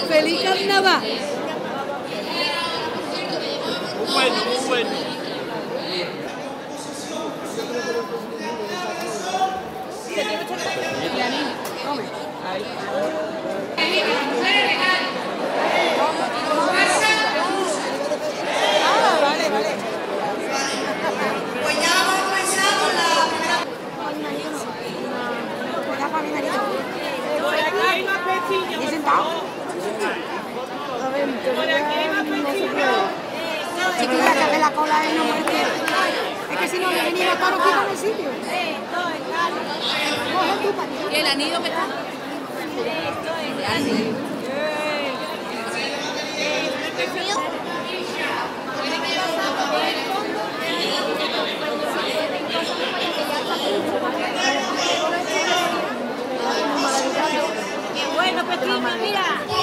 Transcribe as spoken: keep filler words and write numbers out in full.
¡Feliz carnaval! Muy bueno, muy bueno. Ah, vale, vale. Pues ya hemos empezado la primera. ¿Y sentado? A ver, te voy a... no se puede. Chiquilla, que hace la cola y no muerte. Es que si no le venía a todos quitan el sitio. Coge tú, para. ¿Y el anillo que está? Qué bueno, Petrina, mira.